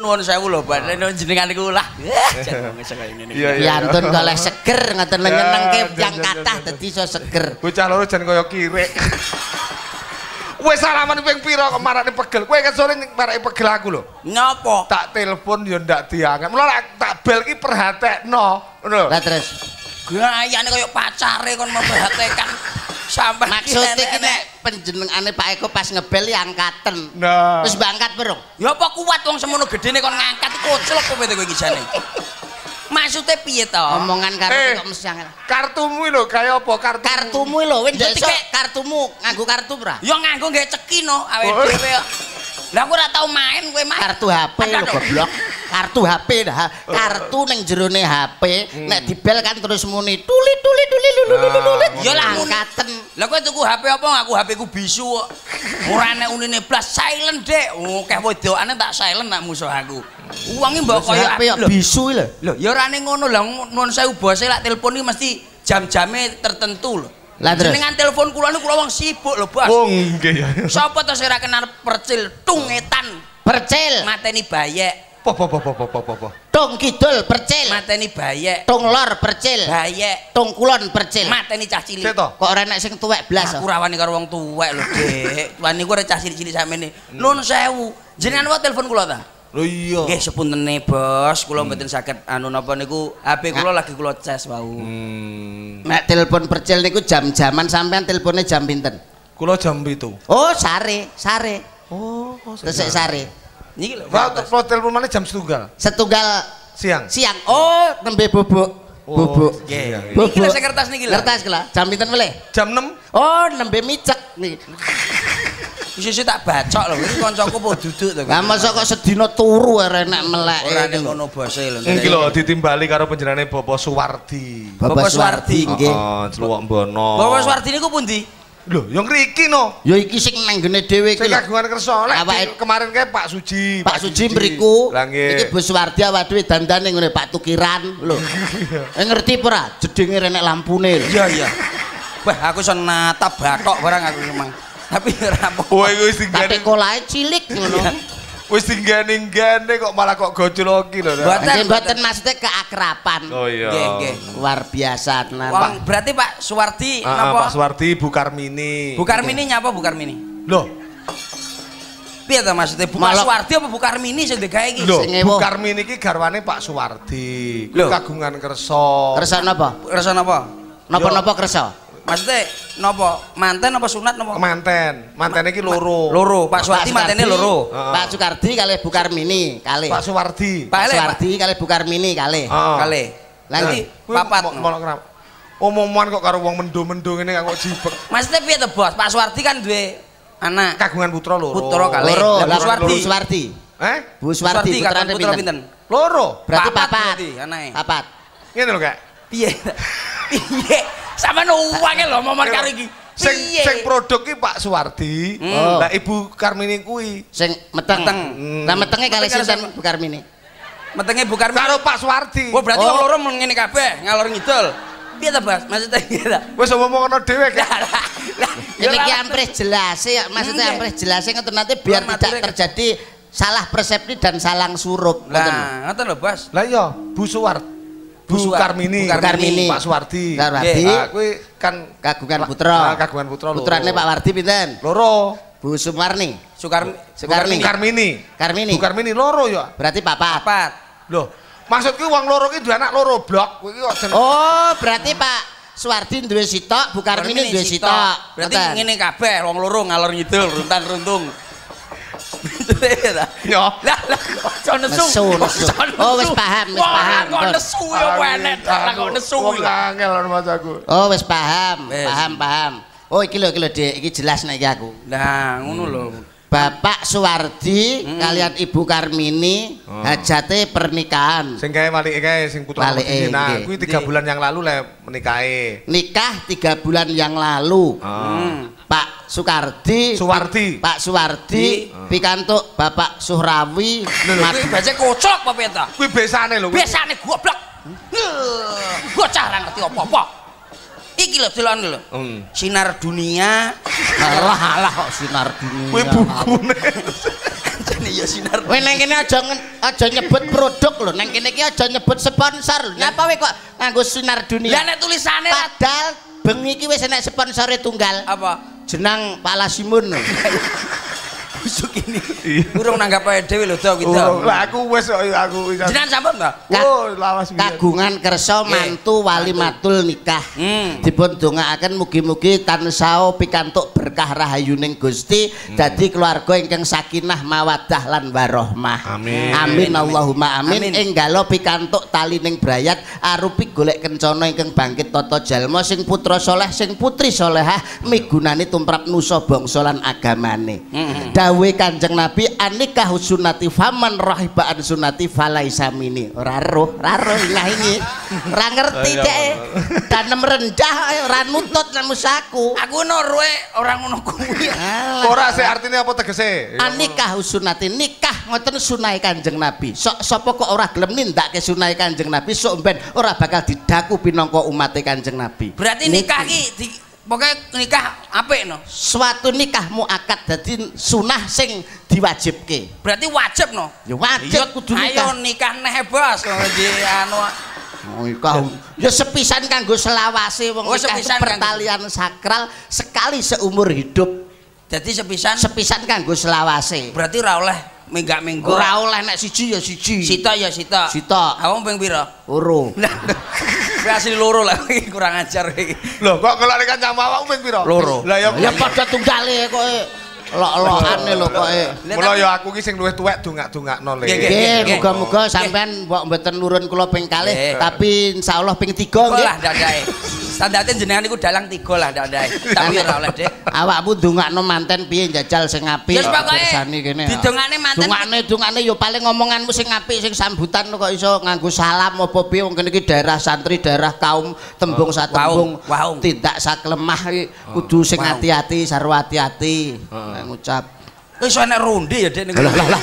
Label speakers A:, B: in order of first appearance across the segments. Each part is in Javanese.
A: nuwun sewu lho, Pak. Jenengan niku lah.
B: Yantun golek seger ngoten nyenengke yang kathah dadi iso seger.
C: Bocah loro jan kaya kirek. Wis salaman ping pira kok marane pegel. Kowe kan sore marane pegel aku lho.
A: Nyapa?
C: Tak telepon ya ndak diangkat. Mula tak bel ki perhatekno, ngono lho.
B: Lah terus
A: gayane kaya pacare kon memperhatikan sampe
B: maksud iki nek panjenengane Pak Eko pas ngebel ya angkaten.
C: Nah.
B: Wis mbak angkat berung.
A: Ya apa kuat wong semono gedene kon ngangkat koclok kowe kowe iki jane. Maksudnya piye to?
B: Omongan karo kok mesti angel.
C: Kartumu lho kaya apa kartu?
B: Kartumu lho, wis ndek kartumu nganggo kartu bra.
A: Ya nganggo nggae ceki no awake dhewe. Lah aku ora tau main kowe mah.
B: Kartu HP lho goblok. Kartu HP dah. Kartu ning jerone HP nek dibel kan terus muni tuli lulu.
A: Ya lah
B: angkaten.
A: Lah kowe tuku HP apa ngaku HP ku bisu kok. Ora nek unine blas silent Dek. Akeh wedokane tak silent nak musuh aku. Uwange mbok kaya
B: HP bisu lho.
A: Lho ya ora ning ngono lah nuwun sewu bose lak telepon iki mesti jam-jame tertentu lho.
B: Lah terus
A: jenengan telepon kula niku kula wong sibuk lho, Bos.
C: Oh nggih ya.
A: Sapa to sing ora kenal percil tungetan
B: percil
A: mateni bayek.
C: Po.
B: Tung kidul percil
A: Mateni bayek.
B: tung lor percil
A: Bayek.
B: tung kulon percil
A: Mateni cah cilik.
C: Cek to.
B: kok ora enek sing tuwek blas
A: Aku rawani karo wong tuwek lho, Dik. Tuan niku ora cah cilik-cilik samene. Nuwun sewu. Jenengan wae telepon kula ta?
C: Lho iya.
A: Nggih sepuntene, Bos. Kula mboten saged anu napa niku HP kula lagi kula cas wau.
B: nek telepon percil niku jam-jaman sampean teleponnya jam pinten?
C: Kula jam 7.
B: Oh sare
C: Oh,
B: tesik sare
A: Niki lho.
C: Kalau telepon mana jam setunggal
B: setunggal
C: siang.
B: oh nembe bubuk bubuk
A: Nggih. Niki lho sing kertas niki lho.
B: kertas kela jam pinten meleh
C: Jam 6.
B: oh nembe micek nih
A: Sisi tak bacok lho, iki kancaku po duduk to.
B: lah masa kok sedina turu enek melek
A: Ora ning ngono bose lho.
C: Iki lho ditimbali karo panjenengane Bapak Suwardi.
B: Bapak Suwardi nggih
C: Heeh, Celuwak Mbono.
A: Bapak Suwardi niku pundi?
C: Lho, yang ngriki no.
B: ya iki sing nang ngene dhewe iki
C: Sing
B: lho
C: kagungan kersa. Lek
B: Awake-
C: kemarin kae Pak Suji.
B: Pak Suji mriku
C: Lah nggih.
B: iki Bu Suwardi awake dhewe dandane ngene Pak Tukiran lho ngerti apa ora jedenge renek lampune lho
A: Iya iya. Wah, aku iso natap batok barang aku memang. Tapi ora apa.
C: Wah, iku wis
B: tapi
C: tinggane.
B: kolahe cilik ngono
C: Wis tinggane kok malah kok gojloki lho.
B: nggih mboten maksudnya keakraban
C: Oh iya.
A: Nggih, nggih.
B: luar biasa tenan
A: Wong berarti Pak Suwardi
C: Pak
A: napa?
C: Suwardi Bu Karmini.
A: Bu Karmini nyapa Bu Karmini?
C: Loh,
A: Piye to maksudnya Bu
B: Malah-
A: Suwardi apa Bu Karmini sing digawe iki?
C: lho,
B: Sing
C: Bu
B: ewo.
C: Karmini iki garwane Pak Suwardi.
A: Lho.
C: Kagungan kersa.
B: kersa napa
A: Rasa napa?
B: napa kersa
A: Maksudnya napa? Manten apa sunat napa?
C: Manten iki loro.
A: Loro, Pak Suwardi mantene loro.
B: Pak Sukardi kali Bu Karmini kali
C: Pak Suwardi.
A: Pak
B: Pak
A: Ele, Pak.
B: Suwardi kali Bu Karmini kali
C: Heeh.
A: Kali. Nanti
C: Kuwi
A: papat.
C: molok ngrap. Omongan kok karo wong mendo-mendo ngene kok jibek.
A: Maksudnya piye to, Bos? Pak Suwardi kan duwe anak.
C: Kagungan putra loro.
A: Putra kali.
B: loro
A: Lah, Bu
B: lah
A: Suwardi.
B: Bu Suwardi Bu Suwardi
A: kagungan
B: putrane
A: putra
B: pinten
A: pinten?
C: Loro.
B: berarti
A: Papat
B: papat
A: berarti anake.
B: papat
C: Ngene lho, Kak.
A: Piye? Piye? Sampeyan uwange lho momon karo iki.
C: Sing produk ki Pak Suwardi.
B: Oh.
C: Lah Ibu Karmini kuwi
B: sing meteng
A: Meteng.
B: lah metenge kali
A: Meteng karo
B: sinten
A: sama-
B: Bu Karmini
A: Metenge Bu Karmini.
C: karo Pak Suwardi.
A: Oh, berarti
B: Oh.
A: wong loro ngene kabeh, ngalor ngidul. Piye to, Bos? Maksudnya piye to?
C: Wis ngomongno dhewe, Kak.
B: ini ki ampres jelas ya maksudnya
A: Nggih.
B: ampres jelas ngoten nanti biar
A: Maturnya
B: tidak
A: kan-
B: terjadi salah persepsi dan salah surup ngoten
A: Lah, ngoten lho, Bos.
C: Lah iya, Bu Suwardi. Bu Karmini.
A: Bu
B: Karmini.
C: Pak Suwardi.
B: Suwardi.
C: Nah, kuwi kan
B: kagungan putra
C: kagungan putra loro.
B: putrane Pak Wardi pinten
C: Loro.
B: Bu Sumarni
A: Sukarmi.
B: Sukarmi.
C: Karmini.
B: Karmini
C: Bu Karmini loro ya.
B: berarti papat
A: Papat.
C: Loh, maksudku wong loro ki duwe anak loro blok. Kuwi kok jeneng.
B: oh berarti Pak Suwardi duwe sitok Bu Karmini duwe sitok
A: Berarti
B: ngoten.
A: ngene kabeh wong loro ngalor ngidul, runtan runtung.
C: Yo.
A: Lah kok nesu.
B: Nesu. Oh, wis paham, wis paham,
A: Kok
B: Bos.
A: nesu ya enek lah kok nesu
C: Wong
A: lah.
C: angel karo masaku.
B: oh wis paham
A: Wis.
B: paham oh iki lho Dik iki jelas nek iki aku
A: Nah, ngono lho.
B: Bapak Suwardi kalian Ibu Karmini hajate pernikahan
C: Sing kae walike kae sing putra
B: Walike,
C: Nah,
B: nggih.
C: kuwi 3 bulan yang lalu le menikahe.
B: nikah 3 bulan yang lalu Pak
C: Suwardi.
B: Pak Suwardi pikantuk Bapak Suhrawi
A: Kuwi baca kocok apa piye ta?
C: Kuwi besane lho.
A: Biasane goblok. Bocah ra ngerti apa-apa. Iki lho delon lho. Sinar dunia.
B: alah kok sinar dunia
C: Kuwi bukune.
A: Jenenge iya sinar.
B: Kowe nang kene aja nyebut produk lho, nang kene iki aja nyebut sponsor lho. Nyapa kowe kok nganggo sinar dunia?
A: Lah nek tulisane
B: padahal bengi iki wis enek sponsore tunggal.
A: apa?
B: Jenang Pak Lasimun.
A: Busuk ini. Urung nanggap ae dhewe lho to kita.
C: Lah aku wis aku.
A: Jenengan sampun, Mbak?
C: Oh, lawas biyen.
B: Kagungan kersa mantu walimatul nikah. Dipun dongaaken mugi-mugi tansah pikantuk berkah rahayuning Gusti dadi keluarga ingkang sakinah mawaddah lan warahmah.
C: Amin.
B: Amin Allahumma amin. Enggalo pikantuk talining brayat arupi golek kencana ingkang bangkit tata jalma sing putra saleh sing putri salehah migunani tumrap nusa bangsa lan agamane. Dawe Kanjeng Nabi anikah sunnati faman rahibaan sunnati falaisa mini. Ora roh ini. Ora ngerti dek. Danem rendah ora nutut nang musaku.
A: Aku norwe ora ngono kuwi.
C: Ora sih artinya apa tegese?
B: Anikah sunnati nikah ngoten sunai Kanjeng Nabi. Sapa kok ora gelem nindakake sunai Kanjeng Nabi sok ben ora bakal didaku pinangka umate Kanjeng Nabi.
A: Berarti nikah iki pokoknya nikah apik no.
B: Suatu nikah muakad dadi sunah sing diwajibke.
A: Berarti wajib no.
B: Ya wajib kudu nikah.
A: Ayo nikah neh bos di anu.
B: Oh nikah. Ya sepisan kanggo selawase wong nikah pertalian sakral sekali seumur hidup.
A: Jadi sepisan
B: kanggo selawase.
A: Berarti ora oleh menggak-menggo.
B: Ora oleh nek siji ya siji.
A: Sitok ya sitok.
B: Sitok.
A: Awak ping pira?
B: Loro.
A: Kowe asli loro lah kurang ajar iki.
C: Loh kok kelak kanca awakmu ping pira?
A: Loro.
C: Lah
B: ya padha tunggale kok lok-lokane lho kok.
C: Mula ya aku ki sing luwih tuwek dongak-dongakno le.
B: Nggih, muga-muga sampean mbok mboten nurun kula ping kalih, tapi insyaallah ping 3 nggih.
A: Lah ndadae. Standarte jenengan niku dalang 3 lah ndadae. Tapi ora oleh, Dik.
B: Awakmu ndongakno manten piye njajal sing apik.
A: Wis pokoke
B: kene.
A: didongane manten.
B: Dongane ya paling ngomonganmu sing apik sing sambutan kok iso nganggo salam apa piye wong kene iki daerah santri, daerah kaum tembung satembung. Tindak saklemah iki kudu sing ati-ati, sarwa ati-ati. Ngucap
A: wis enek ronde ya Dik niku.
B: Lah.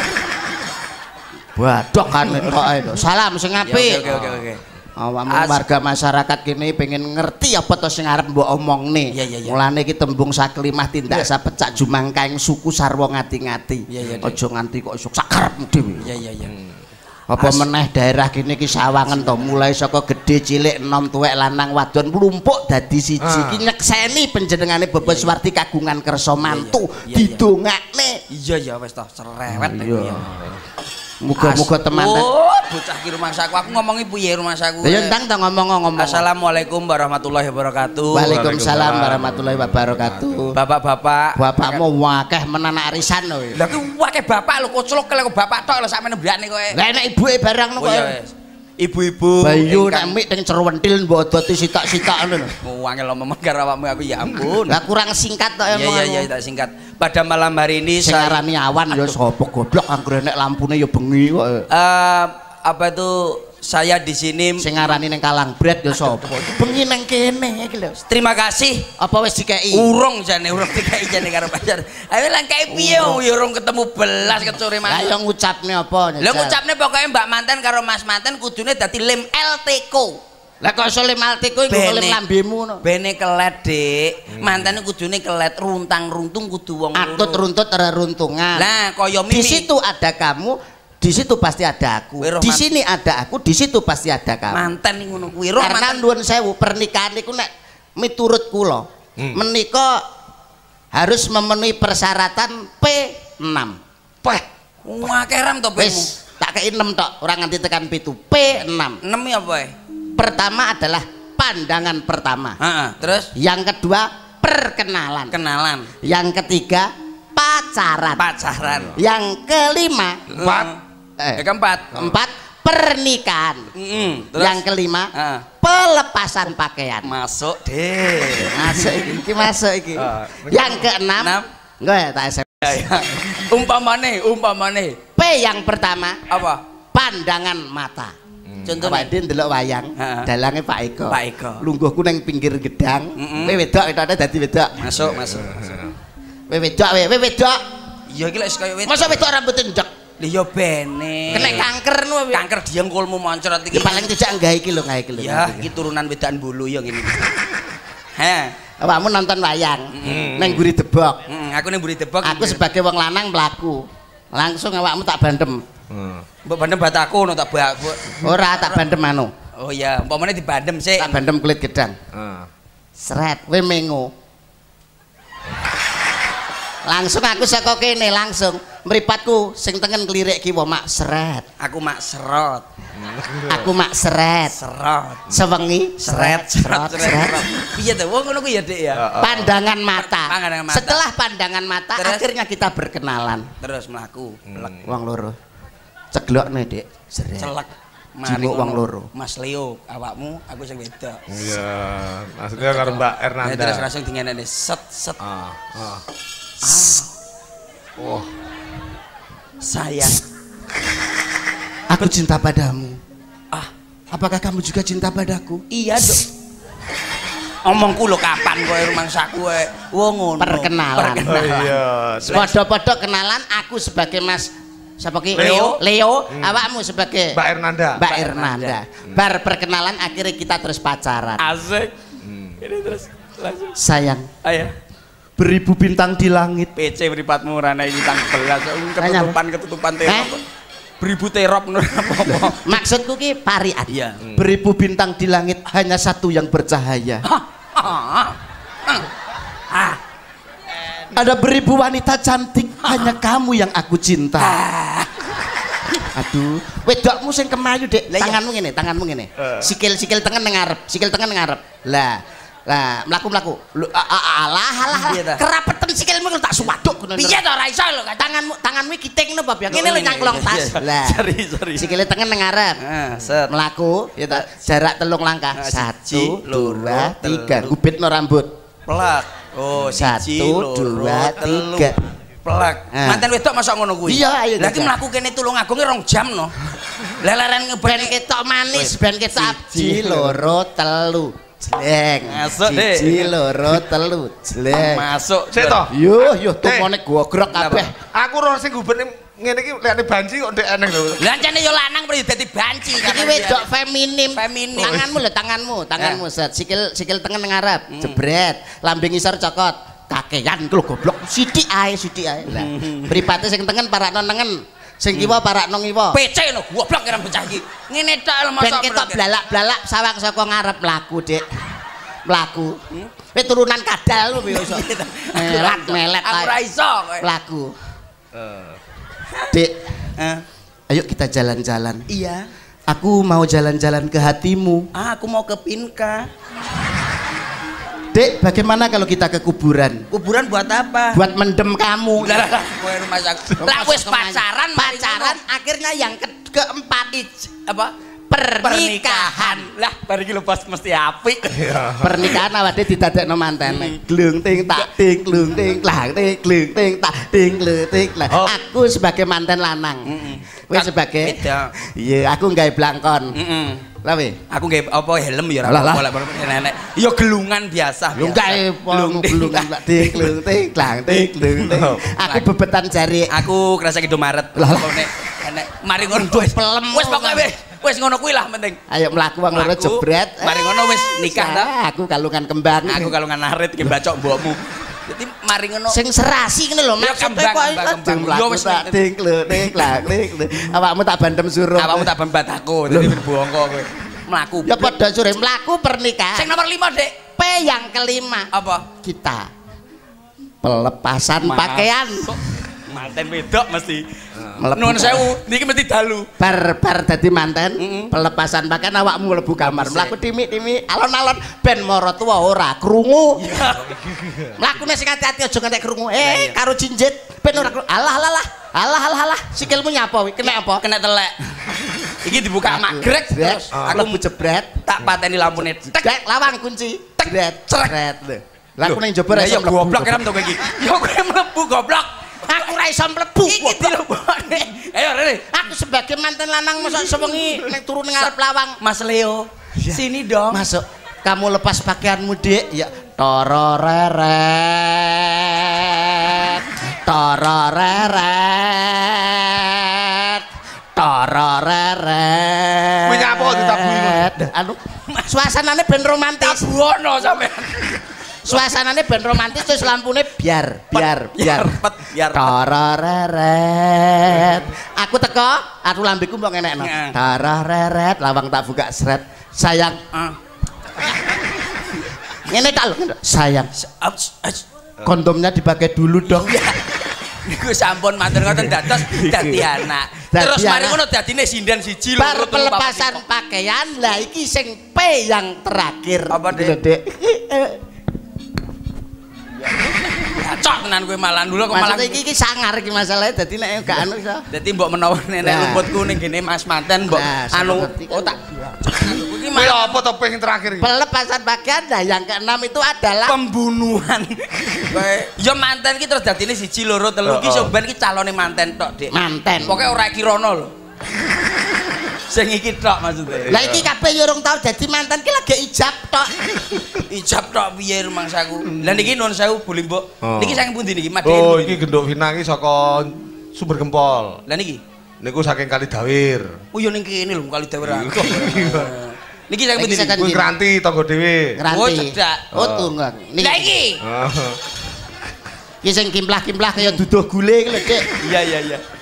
B: Badok kan kok salam sing apik.
A: Oke.
B: Awakmu warga masyarakat kene pengen ngerti apa to sing arep mbok omongne. Mulane iki tembung saklimah tindak sapecak jumangkaing suku sarwa ngati-ngati. Aja nganti kok iso sakarepmu dhewe.
A: Iya.
B: Apa meneh daerah kene iki sawangen to mulai saka gedhe cilik enom tuwek lanang wadon mlumpuk dadi siji iki nyekseni panjenengane Bapak Suwardi kagungan kersa mantu didongakne.
A: Iya wis to cerewet iki ya.
B: Muga-muga teman.
A: Oh, bocah ki rumangsaku. Aku ngomongi piye rumangsaku?
B: Ya entang ta ngomong.
A: Assalamualaikum warahmatullahi wabarakatuh.
B: Waalaikumsalam warahmatullahi wabarakatuh.
A: Bapak-bapak.
B: Bapakmu wakeh menan arisan lho.
A: Lah ki wakeh bapak lho koclok karo bapak tok lho sakmene mbiyane kowe.
B: Lah enek ibuke barang lho kowe.
A: Ibu-ibu
B: Bayu nek mik teng cerwentil mbok dadi sitak-sitak ngono lho.
A: Wangel ngomong karo awakmu aku ya ampun.
B: Lah kurang singkat tok emang.
A: Iya tak singkat. Pada malam hari ini
B: sing arani awan ya sapa goblok anggere nek lampune ya bengi kok.
A: Apa itu saya di sini
B: sing arani ning Kalangbret ya sapa? Bengi nang kene iki lho.
A: Terima kasih.
B: Apa wis dikeki?
A: Urung dikeki jane karo pacar. Ayo lang kei piye ya urung ketemu belas kecore maneh.
B: Lah ya ngucapne apa?
A: Lha ngucapne pokoke Mbak Manten karo Mas Manten kudune dadi lem LTko.
B: Lah kok iso lem LTko iku lem lambemu no.
A: Bene kelet, Dik. Mantene kudune kelet runtang-runtung kudu wong loro.
B: Atut runtut reruntungan.
A: Lah kaya mimi.
B: Di situ ada kamu. Di situ pasti ada aku. Di sini ada aku, di situ pasti ada kamu.
A: Manten ngono kuwi.
B: Karena nuwun sewu pernikahan niku nek miturut kula menika harus memenuhi persyaratan P6.
C: Peh.
A: Akeh ram to P-mu.
B: Wis, tak kei 6 tok, ora nganti tekan 7. P6.
A: 6 ya apa?
B: Pertama adalah pandangan pertama.
A: Terus
B: yang kedua perkenalan. Yang ketiga pacaran. Yang kelima keempat pernikahan. Terus? Yang kelima pelepasan pakaian.
A: Masuk deh.
B: Masuk iki. Yang keenam enggak tak SMS.
A: Umpamane.
B: P yang pertama
A: apa?
B: Pandangan mata. Contohnya dia ndelok wayang, dalange Pak Eko. Lungguhku nang pinggir gedang. Kowe wedok ada dadi wedok.
A: Masuk.
B: Kowe wedok.
A: Iya iki lek kaya wedok.
B: Masa wedok rambut ndek?
A: Lha ya bene.
B: Kena kanker nu.
A: Kanker diengkulmu moncrot iki.
B: Ya paling tidak enggak iki lho,
A: Ya, iki turunan wedan bulu ya ngene.
B: Awakmu nonton wayang nang Buri Debok.
A: Aku nang Buri Debok.
B: Aku sebagai wong lanang mlaku. Langsung awakmu tak bandem.
A: Mbok bandem bataku no tak bak.
B: Ora tak bandem anu.
A: Oh iya, umpamane dibandem sik.
B: Tak bandem kulit gedang. Sret, kowe mengo. Langsung aku saka kene langsung mripatku sing tengen klirik kiwa mak seret.
A: Aku mak serot.
B: Aku mak seret.
A: Serot.
B: Sewengi seret seret.
A: Piye to? Wong ngono ku ya, Dik ya.
B: Pandangan mata.
A: Pandangan mata.
B: Setelah pandangan mata
A: Terus?
B: akhirnya kita berkenalan.
A: Terus mlaku.
B: Wong loro. Ceglokne, Dik. Seret.
A: Celek.
B: Jinguk wong loro.
A: Mas Leo, awakmu, aku sing wedok.
C: Iya, maksudnya karo Mbak Ernanda.
A: Terus langsung dingenene set set. Oh. Sayang.
B: Aku cinta padamu.
A: Ah,
B: Apakah kamu juga cinta padaku?
A: iya, Dok. Omongku lho kapan kowe rumangsaku kowe. Wong ngono.
B: Perkenalan.
C: Oh iya.
B: Podo-podo kenalan aku sebagai Mas siapa ki?
C: Leo.
B: Leo, awakmu sebagai
C: Mbak Ernanda.
B: Mbak Ernanda. Bar perkenalan akhirnya kita terus pacaran.
A: Asik. Ini terus langsung.
B: Sayang,
A: Ayo.
B: beribu bintang di langit.
A: PC mripatmu rana iki tang belas ketutupan terop. Beribu terop ngono apa?
B: Maksudku ki parian.
A: Iya.
B: Beribu bintang di langit hanya satu yang bercahaya. Ada beribu wanita cantik, hanya kamu yang aku cinta. Aduh, wedokmu sing kemayu, Dek. Tanganmu ngene. Sikil tengen nang ngarep, Lah, mlaku-mlaku. Alah, kerapetan sikilmu tak suwaduk ngono.
A: Piye to ora iso lho,
B: Tanganmu kiting no bab ya. Ngene lho nyangklong tas. Lah.
A: Sorry.
B: Sikile tengen nang ngarep.
A: Set.
B: Mlaku, ya ta. Jarak 3 langkah. 1 2 3. Gubitno rambut.
A: Plak. Oh,
B: 1 2 3.
A: Plak. Manten wedok masuk ngono kuwi.
B: Iya, ayo.
A: Lah ki mlaku kene Tulungagung 2 jam no. Leleren
B: Ben ketok manis, ben ketok 1 2 3. Jleng.
A: Masuk, Dik.
B: 1 2 3. Jleng.
A: Masuk.
C: Sik to.
B: Yo, tumone gogrok kabeh.
C: Aku ora sing guberne ngene iki lekane banci kok ndek eneng lho.
A: Lah ancane yo lanang pri dadi banci.
B: Iki wedok feminim.
A: Feminim.
B: Tanganmu set. Sikil tengen ngarep. Jebret. Lambing ngisor cokot. Kakean ku lho goblok. Sithik ae. Lah, mripate sing tengen parakno nengen. Sing kiwa parakno ngiwa.
A: PC no goblok kira bocah iki. Ngene tok lho
B: Ben
A: mosok
B: ketok blalak-blalak sawang saka ngarep mlaku, Dik. Mlaku. Kowe turunan kadal lho iso. Melet
A: aku ora iso kowe.
B: Mlaku. Dik, ayo kita jalan-jalan.
A: Iya.
B: Aku mau jalan-jalan ke hatimu.
A: Aku mau ke Pinka.
B: Dek, bagaimana kalau kita ke kuburan?
A: Kuburan buat apa?
B: Buat mendem kamu.
A: Lah, kowe rumah sakit. Lah wis pacaran,
B: akhirnya yang keempat
A: apa?
B: Pernikahan.
A: Lah, bar iki lho bos mesti apik.
B: Pernikahan awake didadekno mantene. Glung ting tak ting glung ting tlang ting glung ting tak ting glung ting. Aku sebagai manten lanang. Kowe sebagai iya, aku nggawe blangkon. Lah we,
A: aku nggawe apa helm ya ora apa-apa nenek. Ya gelungan biasa.
B: Yo gawe glung ting glung ting tlang ting glung ting. Aku bebetan jari.
A: Aku kerasa Indomaret. Nek mari ngono wis pelem. Wis pokoke wis ngono kuwi lah penting.
B: Ayo mlaku wong loro jebret.
A: Mari ngono wis nikah ta.
B: Aku kalungan kembang.
A: Aku kalungan arit ki mbacok mbokmu. Dadi mari ngono.
B: Sing serasi ngene lho maksude kok yo wis ting ting lak ting. Awakmu tak bandem suruh.
A: Awakmu tak bandem bataku dadi bongko kowe. Mlaku.
B: Ya padha sore mlaku pernikahan.
A: Sing nomor 5, Dik.
B: P yang kelima.
A: Apa?
B: Kita pelepasan pakaian.
A: Manten wedok mesti. Nuwun sewu, niki mesti dalu.
B: Bar dadi manten, pelepasan pakaian awakmu mlebu kamar. Mlaku timi-timi alon-alon ben mara tuwa ora krungu. Mlakune sing ati-ati aja ngantek krungu. Karo jinjit ben ora krungu. Alah. Sikilmu nyapa kuwi? Kena apa?
A: Kena telek. Iki dibuka magrek terus
B: aku mlebu jebret,
A: tak pateni lampune.
B: Tek lawang kunci. Jebret. Lah aku ning jaba ra iso
A: mlebu. Goblok kira to kowe iki. Ya kowe mlebu goblok.
B: Aku ora iso mlebu.
A: Iki dilebokne. Ayo Rene.
B: Aku sebagai manten lanang mosok sewengi nek turu ning ngarep lawang.
A: Mas Leo. Sini dong.
B: Masuk. Kamu lepas pakaianmu, Dik. Ya. Tororeret.
C: Menyapa ditabuhi.
B: Anu, suasanane ben romantis.
A: Tabuhono sampean.
B: Suasanane ben romantis terus lampune biar.
A: Biar.
B: Tarareret. Aku teko, aku lambeku mbok ngenekno. Tarareret, lawang tak buka sret. Sayang. Ngene tak lho, sayang. Kondomnya dipakai dulu dong.
A: Niku sampun matur ngoten dados dadi anak. Terus mari ngono dadine sinden siji lho.
B: Bar pelepasan pakaian, lah iki sing P yang terakhir.
A: Apa, Dek? Cok tenan kowe malah dulu kok malah
B: iki sangar iki masalahe dadi nek gak anu iso.
A: Dadi mbok menawa nenek luputku ning gene Mas Manten mbok anu tak iki
C: apa to ping terakhir iki?
B: Pelepasan pakaian nah yang keenam itu adalah
A: pembunuhan. Ya manten iki terus dadine 1 2 3 iki soben iki calone manten tok, Dik.
B: Manten.
A: Pokoke ora kirono lho. Sing iki tok maksudnya.
B: Lah iki kabeh yo urung tau dadi manten ki lagi ijab tok.
A: Ijab tok piye rumangsaku. Lah niki nuwun sewu Bu Limbuk. Niki saking pundi niki?
C: Oh, iki genduk Vina iki saka Sumber Gempol.
A: Lah niki?
C: Niku saking Kali Dawir.
A: Oh yo ning kene lho Kali Dawir. Niki saking pundi?
C: Kuwi Kranti tangga dhewe.
A: Oh cedak.
B: Oh tunggang.
A: Lah iki.
B: Iki sing kimplah-kimplah kaya duduh gule iki lho, Dik.
A: Iya.